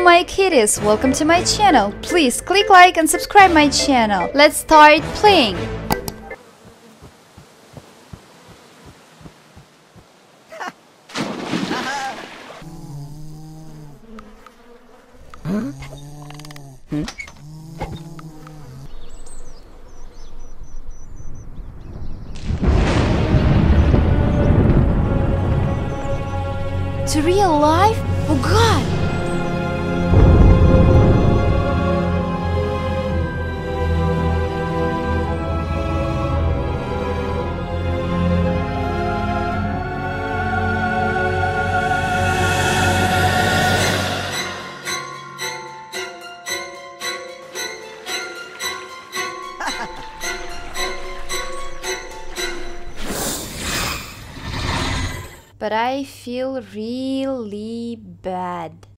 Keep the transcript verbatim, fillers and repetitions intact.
my kiddies, welcome to my channel. Please click like and subscribe my channel. Let's start playing. Huh? Hmm? To real life? Oh God! But I feel really bad.